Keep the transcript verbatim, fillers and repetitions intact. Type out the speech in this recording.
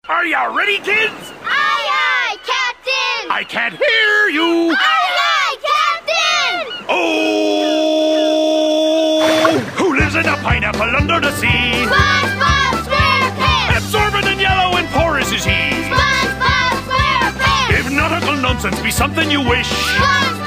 Are ya ready, kids? Aye, aye, Captain! I can't hear you! Aye, aye, Captain! Oh! Who lives in a pineapple under the sea? SpongeBob SquarePants! Absorbent and yellow and porous is he. SpongeBob SquarePants! If nautical nonsense be something you wish, SpongeBob